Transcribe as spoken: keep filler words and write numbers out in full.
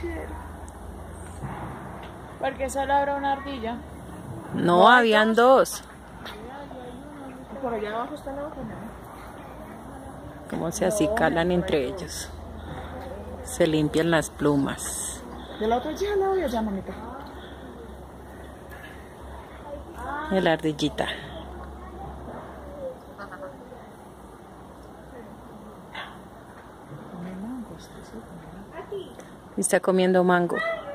¿Por qué solo habrá una ardilla? No, no habían dos. Por allá abajo está la otra, ¿no? Cómo se acicalan entre ellos. Se limpian las plumas. ¿De la otra ya la voy allá, mamita? Y la ardillita. Está comiendo mango.